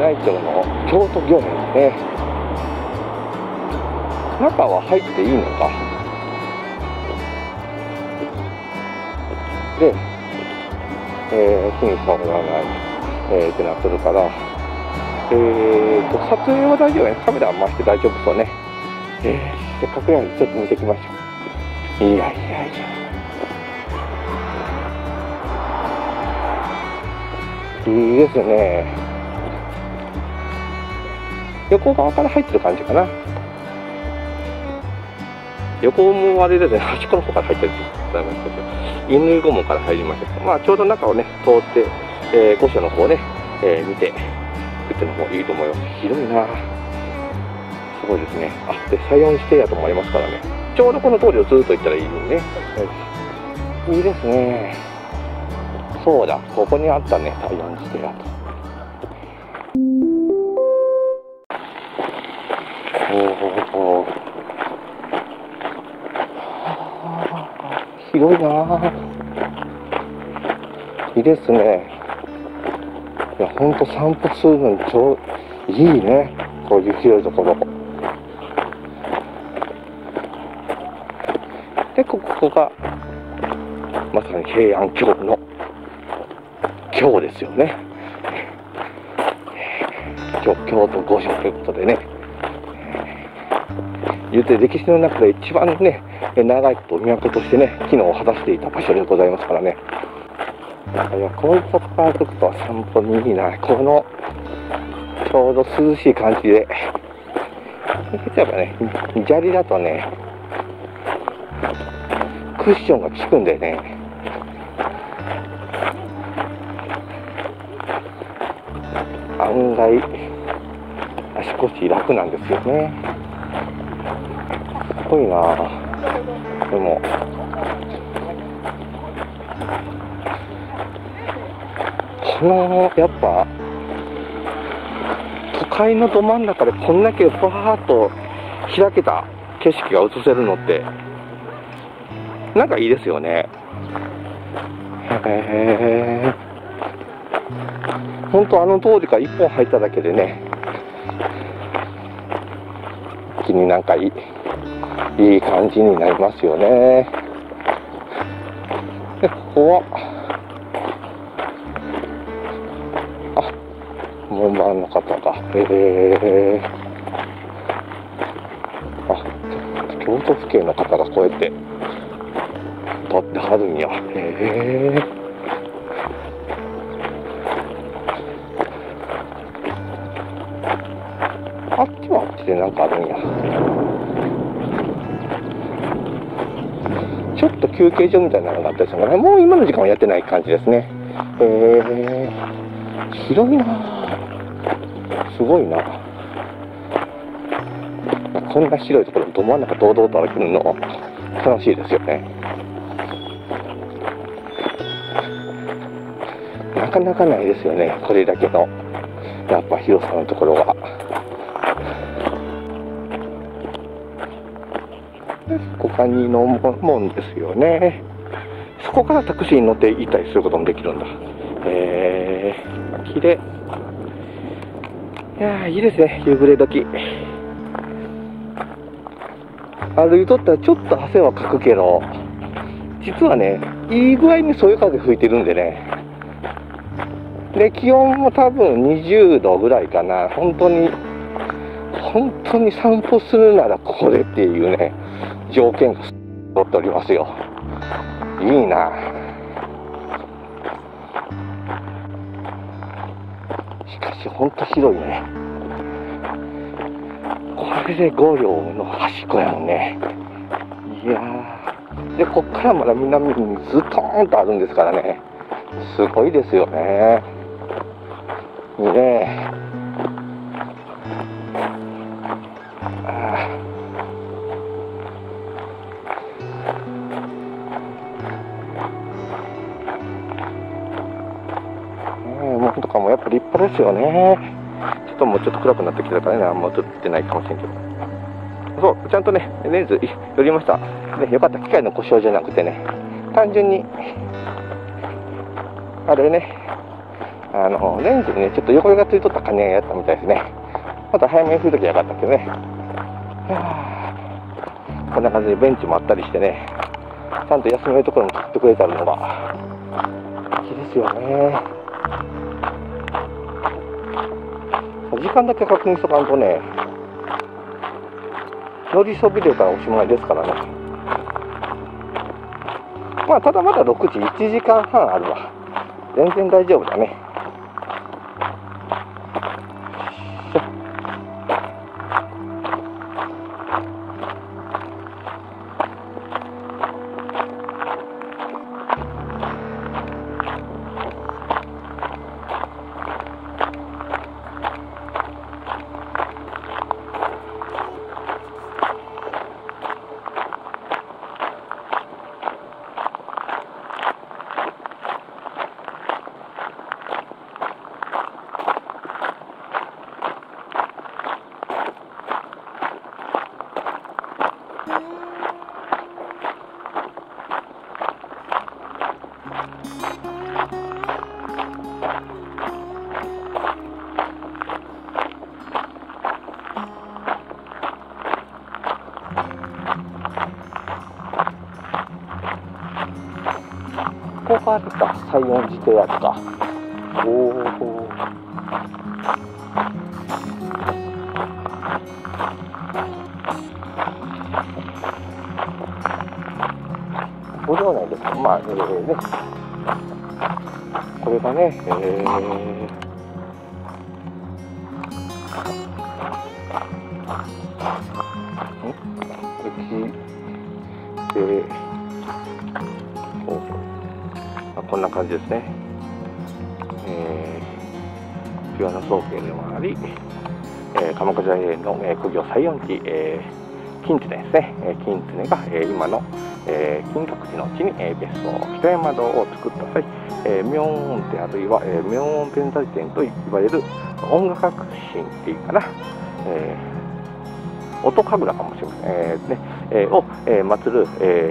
内町の京都御苑ですね。中は入っていいのか。で、火に触らない、ってなってるから、撮影は大丈夫ね。カメラ回して大丈夫そうね。せっかくやのでちょっと見てきましょう。いやいやいや。いいですね。横側から入ってる感じかな。横もあれですね、端っこの方から入ってるって言いましたけど、乾御門から入りましたけど、まあちょうど中をね、通って、御所の方をね、見ていくっていうのもいいと思います。広いな。すごいですね。あ、で、西園指定やともありますからね。ちょうどこの通りをずっと行ったらいいのにね。いいですね。そうだ、ここにあったね、西園指定やと。広いなぁ。いいですね。いや、ほんと散歩するのにいいね。こういう広いところ。で、ここが、まさに平安京の京ですよね。京都御所ということでね。言うて歴史の中で一番ね、長いこと都としてね、機能を果たしていた場所でございますからね。いや、こういったところ歩くと散歩にいいな。このちょうど涼しい感じで、例えばね、砂利だとね、クッションが効くんでね、案外足腰楽なんですよね。すごいなぁ。でもこのやっぱ都会のど真ん中でこんだけバーッと開けた景色が映せるのってなんかいいですよね。ほんとあの通りから一本入っただけでね、一気になんかいい感じになりますよね。で、ここは門番の方が、京都府警の方がこうやって立ってはるんや。あっちはあっちでなんかあるんや。ちょっと休憩所みたいなのがあったりするから、もう今の時間はやってない感じですね。広いなぁ。すごいな。こんな広いところど真ん中堂々と歩けるの楽しいですよね。なかなかないですよね、これだけのやっぱ広さのところは。ここにのもんですよね。そこからタクシーに乗って行ったりすることもできるんだ。綺麗。いやー、いいですね、夕暮れ時。歩いとったらちょっと汗はかくけど、実はね、いい具合にそよ風吹いてるんでね。で、気温も多分20度ぐらいかな。本当に散歩するならこれっていうね、条件が揃っておりますよ。いいな。しかし本当広いね。これで5両の端っこやもんね。いやー。で、こっからまだ南にずっとーんとあるんですからね。すごいですよね。いいね。門とかもやっぱ立派ですよね。ちょっともうちょっと暗くなってきたからね、あんま映ってないかもしれんけど。そう、ちゃんとね、レンズ寄りました。で、よかった、機械の故障じゃなくてね、単純に、あれね、 レンジにね、ちょっと汚れがついとった金やったみたいですね。また早めに振るときはよかったけどね。こんな感じでベンチもあったりしてね、ちゃんと休めるところも作ってくれてあるのがいいですよね。時間だけ確認しとかんとね、乗りそびれたらおしまいですからね。まあただまだ6時、1時間半あるわ。全然大丈夫だね。ここがあるか、西園寺邸やったか。おお。無料内ですか。まあ、ね、これがね、こんな感じですね。ピュアノ総研でもあり、鎌倉寺の古城西園寺、金常ですね。金常が、今の、金閣寺の地に、別荘北山堂を作った際、妙音天あるいは、妙音天財天と言われる音楽革新っていうかな、音神楽かもしれません、を、祀る、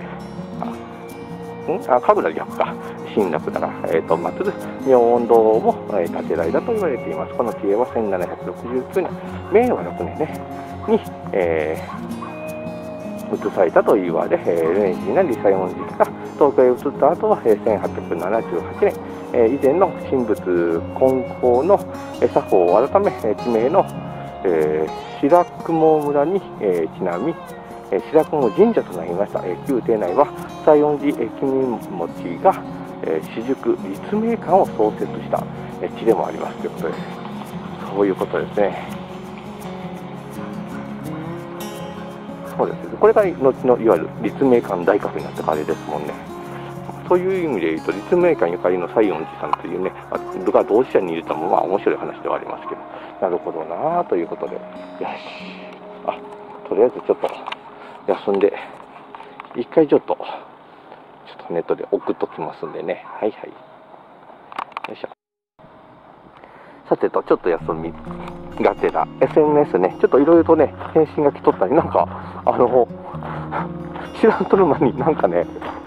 神楽逆か、新楽だから、祀る妙音堂も、建てられたと言われています。この地へは1769年、明和6年、ね、に、移されたと言われ、明治になり西園寺が東京へ移った後は、1878年、以前の神仏金光の作法を改め、地名の、白雲村に、ちなみ、白雲神社となりました。旧邸内は西園寺君持が、私塾立命館を創設した、地でもありますということで、そういうことですね。そうです。これが後のいわゆる立命館大学になったあれですもんね。そういう意味で言うと、立命館ゆかりの西園寺さんというね、が同志社にいるともまあ面白い話ではありますけど、なるほどなぁということで、よし。とりあえずちょっと休んで、一回ちょっとネットで送っときますんでね。はいはい。よいしょ。さてと、ちょっと休みがてら、SNS ね、ちょっといろいろとね、返信が来とったり、なんか、知らんとる間になんかね、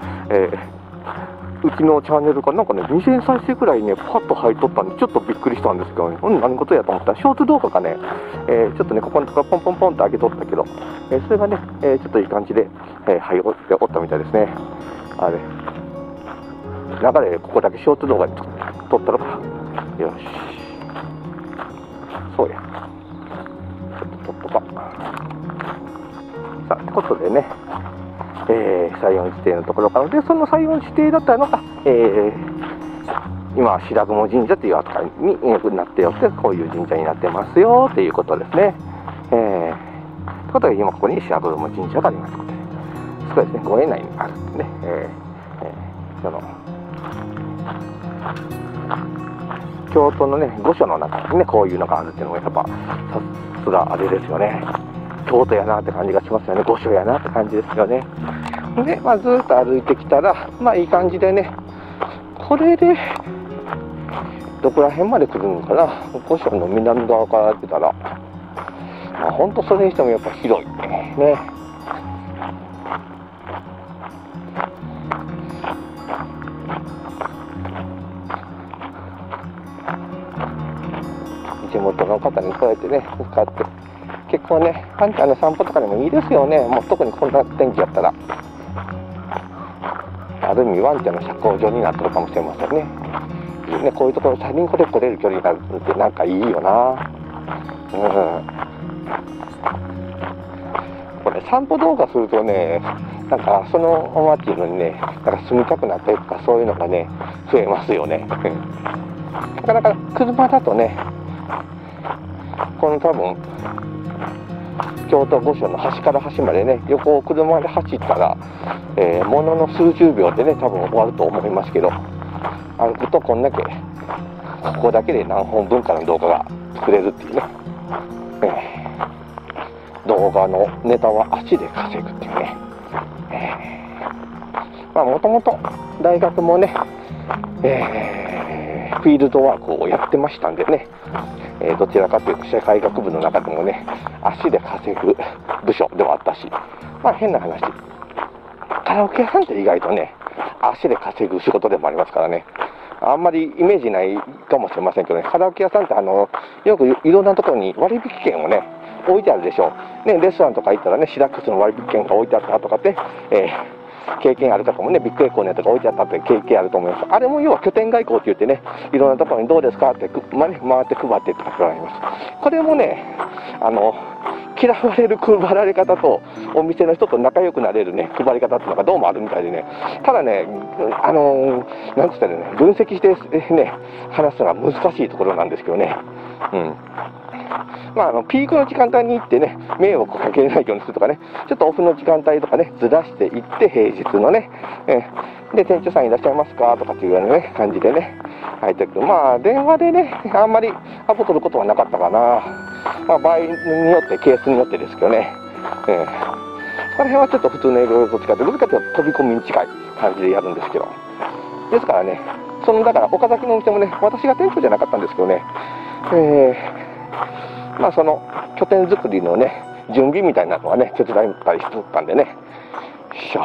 うちのチャンネルがなんかね、2000再生くらいね、パッと入っとったんで、ちょっとびっくりしたんですけどね、何事やと思ったら、ショート動画がね、ちょっとね、ここのところポンポンポンって上げとったけど、それがね、ちょっといい感じで、入っておったみたいですね。あれ、流れでここだけショート動画で撮ったらか。よし。そうや。ちょっと撮っとか。さあ、ってことでね、西園寺邸のところからで、その西園寺邸だったのが、今は白雲神社という扱いになってよって、こういう神社になってますよということですね。ということで、今ここに白雲神社がありますので、そうですね、御苑内にあるんでね、その京都のね、御所の中にね、こういうのがあるっていうのもやっぱさすがあれですよね。京都やなって感じがしますよね。御所やなって感じですよね。で、まあ、ずっと歩いてきたら、まあいい感じでね、これでどこら辺まで来るのかな。御所の南側から出たら、まあ、ほんとそれにしてもやっぱ広いね。 都の方にこうやってね使って、結構ねワンちゃんの散歩とかでもいいですよね。もう特にこんな天気やったら、ある意味ワンちゃんの社交場になってるかもしれませんね。ね、こういうところチャリンコで来れる距離になるってなんかいいよな。これ散歩動画するとね、なんかその街にね、なんか住みたくなったりとかそういうのがね増えますよね。なかなか車だとね、この多分京都御所の端から端までね、横を車で走ったら、ものの数十秒でね多分終わると思いますけど、歩くとこんだけ、ここだけで何本分かの動画が作れるっていうね、動画のネタは足で稼ぐっていうね、まあもともと大学もね、フィールドワークをやってましたんでね、どちらかというと社会学部の中でもね足で稼ぐ部署ではあったし、まあ変な話、カラオケ屋さんって意外とね足で稼ぐ仕事でもありますからね、あんまりイメージないかもしれませんけどね、カラオケ屋さんってよくいろんなところに割引券をね置いてあるでしょう、ね、レストランとか行ったらねシダックスの割引券が置いてあったとかって、経験ある方もねビッグエコーのやつが置いてあったって経験あると思います。あれも要は拠点外交って言ってね、いろんなところにどうですかって回って配ってとか配られます。これもね嫌われる配られ方とお店の人と仲良くなれるね配り方っていうのがどうもあるみたいでね、ただねなんつったらね分析してね話すのが難しいところなんですけどね、まあピークの時間帯に行ってね迷惑をかけないようにするとかね、ちょっとオフの時間帯とかねずらしていって平日のね、で店長さんいらっしゃいますかとかっていうようなね感じでね入ってくる。まあ電話でねあんまりアポ取ることはなかったかな。まあ場合によってケースによってですけどね、この辺はちょっと普通の営業と違ってどっちかというと飛び込みに近い感じでやるんですけど、ですからねだから岡崎のお店もね私が店長じゃなかったんですけどね、まあその拠点作りのね準備みたいなのはね手伝ったりしてたんでね、よいしょ、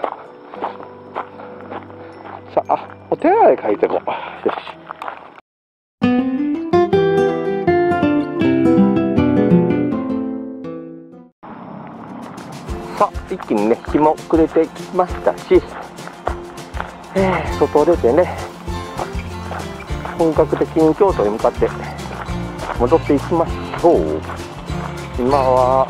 さあお手洗い借りてこう、よし。さあ一気にね日も暮れてきましたし、外出てね本格的に京都に向かって戻っていきましょう。今は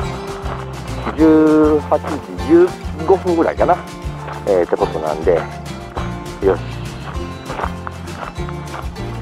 18時15分ぐらいかな、ってことなんで、よし。